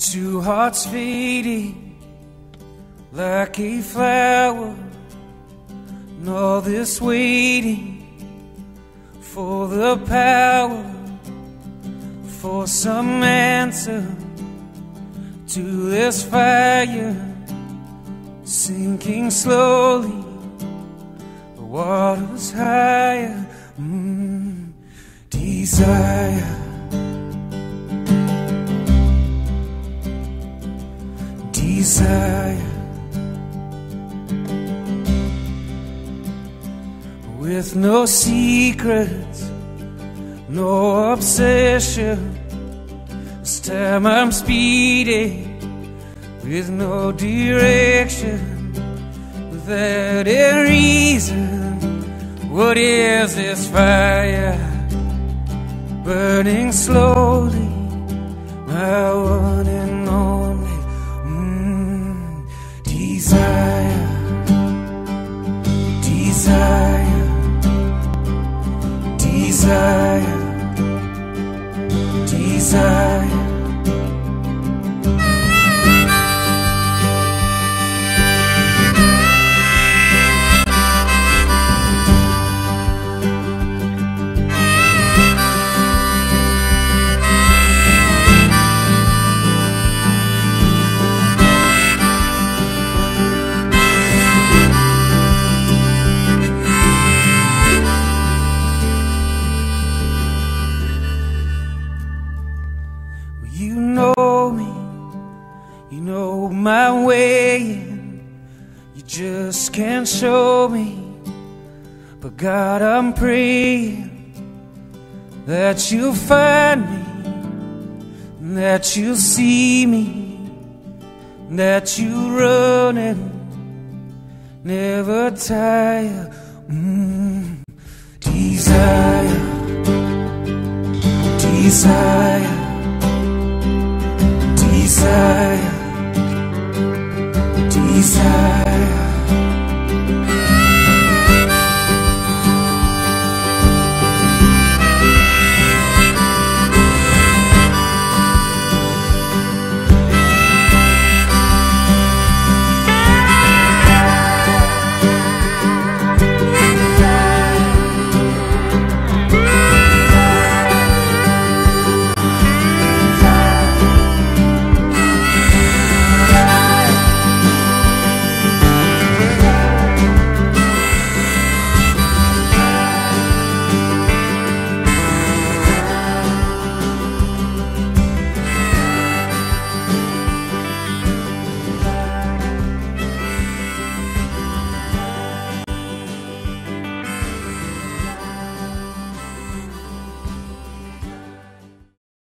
Two hearts fading like a flower, and all this waiting for the power, for some answer to this fire, sinking slowly, the water's higher. Desire, desire, with no secrets, no obsession. This time I'm speeding with no direction, without a reason. What is this fire burning slowly? My one and only desire, desire, desire, desire. You know me, you know my way, and you just can't show me. But God, I'm praying that you'll find me, and that you'll see me, and that you'll run and never tire. Desire, desire, desire, desire.